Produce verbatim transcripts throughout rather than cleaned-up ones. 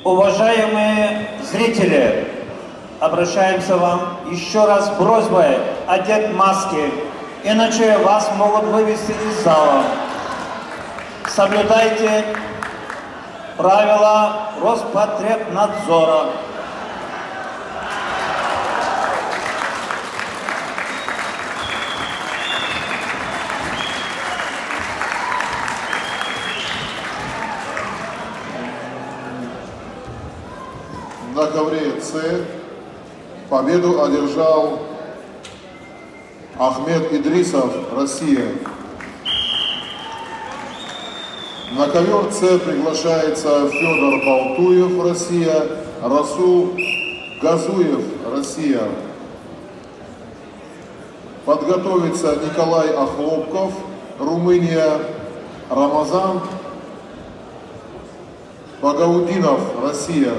Уважаемые зрители, обращаемся вам еще раз с просьбой одеть маски, иначе вас могут вывести из зала. Соблюдайте правила Роспотребнадзора. На ковре С победу одержал Ахмед Идрисов, Россия. На ковер С приглашается Федор Балтуев, Россия, Расул Газуев, Россия. Подготовится Николай Охлопков, Румыния, Рамазан Багаудинов, Россия.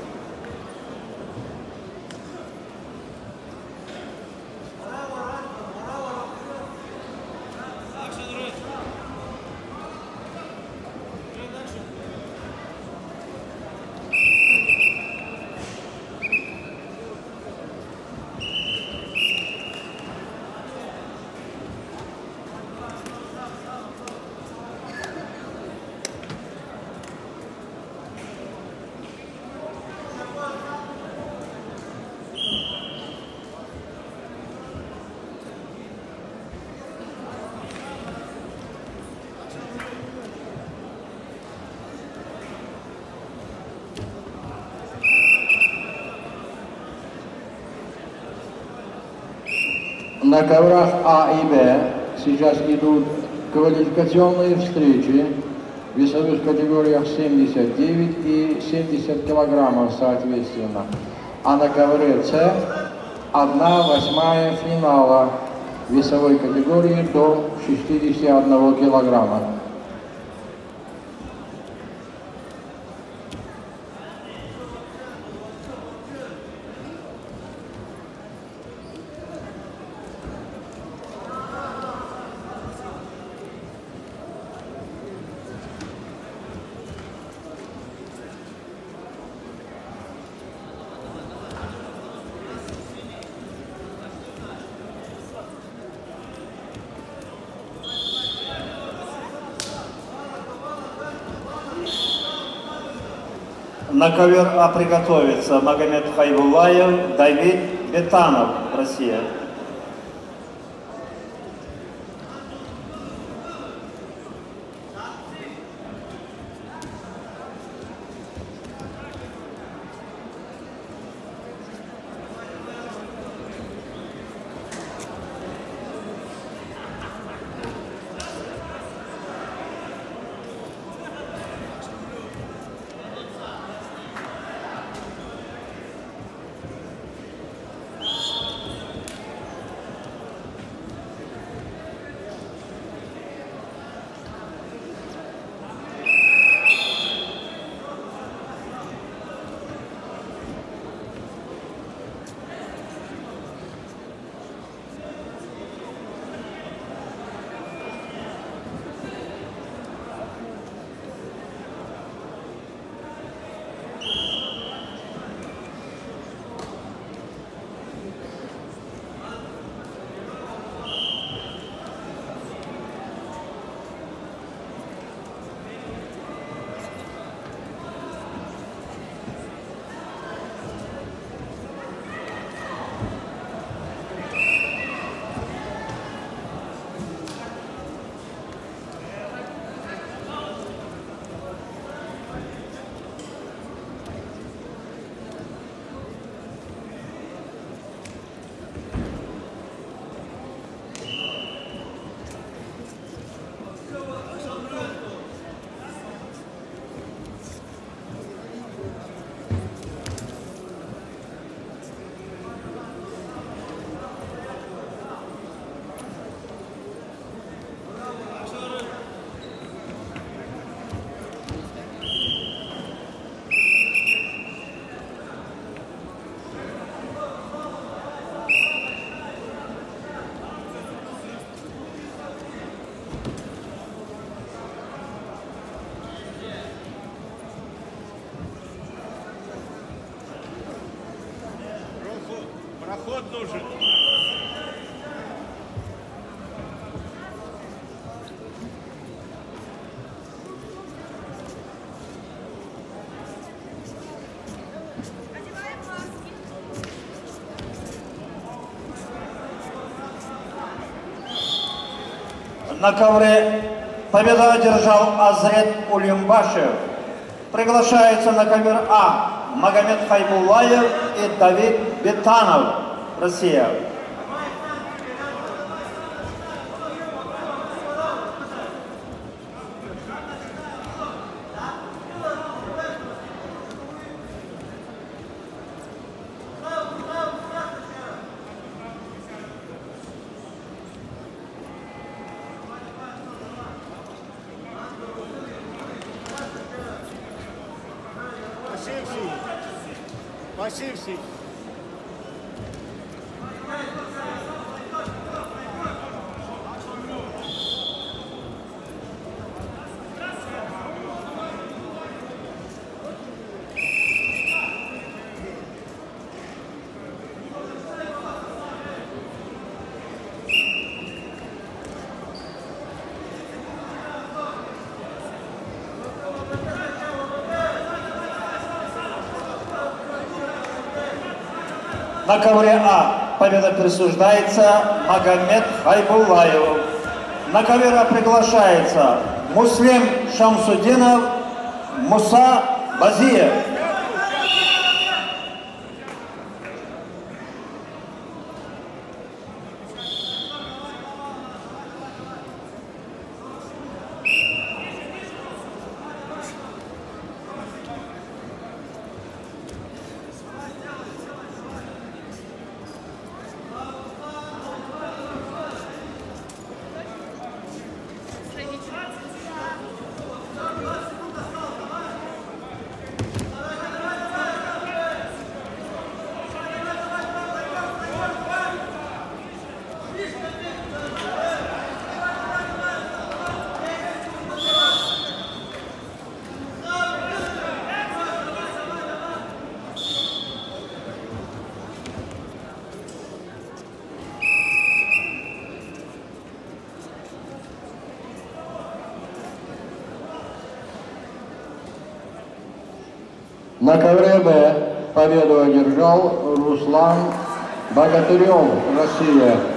На коврах А и Б сейчас идут квалификационные встречи в весовых категориях семьдесят девять и семьдесят килограммов соответственно. А на ковре С одна восьмая финала весовой категории до шестидесяти одного килограмма. На ковер А приготовится Магомед Хайбулаев, Давид Бетанов, Россия. На ковре победу одержал Азрет Улюмбашев. Приглашается на ковер А Магомед Хайбуллаев и Давид Бетанов, Россия. Васильевский. На ковре А победа присуждается Магомед Хайбуллаеву. На ковер А приглашается Муслим Шамсудинов, Муса Базиев. На ковре Б победу одержал Руслан Богатырев, Россия.